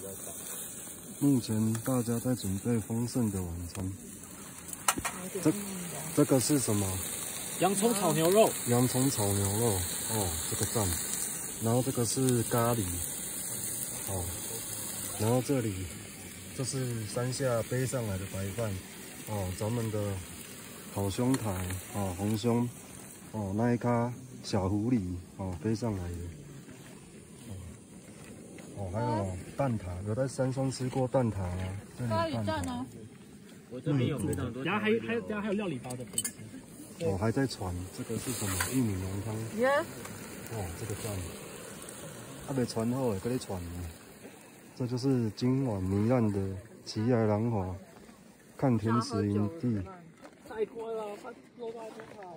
目前大家在准备丰盛的晚餐。这个是什么？ 洋葱炒牛肉。 洋葱炒牛肉，哦，这个赞。然后这个是咖喱，哦，然后这里这是山下背上来的白饭，哦，咱们的好兄台，哦，红胸，哦，那一咖小狐狸，哦，背上来的。 哦，还有蛋挞，有在山上吃过蛋挞吗？ 咖喱蛋呢？ 我这边有非常多。然后还有料理包的可以吃。 哦，还在传这个是什么？玉米浓汤。 耶！ 哦，这个赞。还没传好，给你传。这就是今晚糜烂的奇来兰华看天使营地。 太乖了，他肉大就好。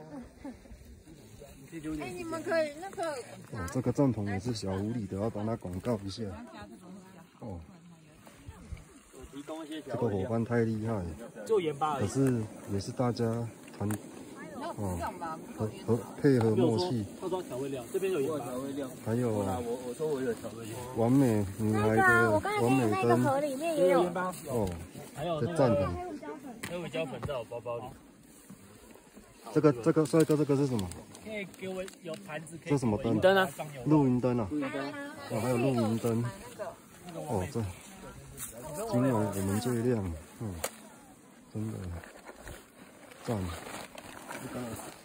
哎，你们可以那个。 哦，这个帐篷也是小狐狸的，要帮他广告一下。哦。这个伙伴太厉害， 就盐巴而已。 可是也是大家团配合默契。 套装调味料，这边有盐巴。调味料。 还有我说我有调味料。 完美女孩的完美灯。 盒里面也有盐巴。 哦。 还有这赞的。 黑胡椒粉在我包包里。 这个帅哥，这个是什么？ 可以给我有盘子可以。 这什么灯？ 灯啊， 露营灯啊。哦，还有露营灯。哦，这今晚我们最亮，真的赞。